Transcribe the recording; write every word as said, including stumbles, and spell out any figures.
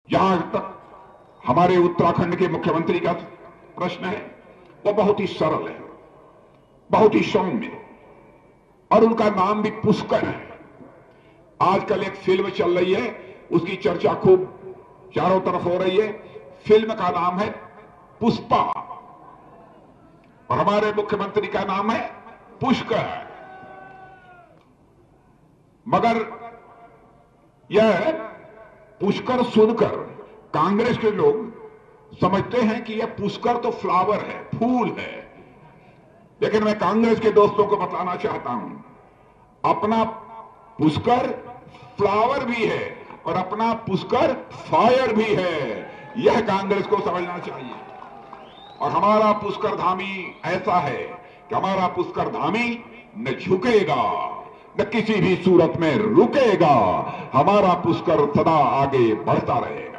जहां तक हमारे उत्तराखंड के मुख्यमंत्री का प्रश्न है वो बहुत ही सरल है, बहुत ही सौम्य, और उनका नाम भी पुष्कर है। आजकल एक फिल्म चल रही है, उसकी चर्चा खूब चारों तरफ हो रही है। फिल्म का नाम है पुष्पा और हमारे मुख्यमंत्री का नाम है पुष्कर। मगर यह पुष्कर सुनकर कांग्रेस के लोग समझते हैं कि यह पुष्कर तो फ्लावर है, फूल है। लेकिन मैं कांग्रेस के दोस्तों को बताना चाहता हूं, अपना पुष्कर फ्लावर भी है और अपना पुष्कर फायर भी है। यह कांग्रेस को समझना चाहिए। और हमारा पुष्कर धामी ऐसा है कि हमारा पुष्कर धामी न झुकेगा न किसी भी सूरत में रुकेगा। हमारा पुष्कर सदा आगे बढ़ता रहेगा।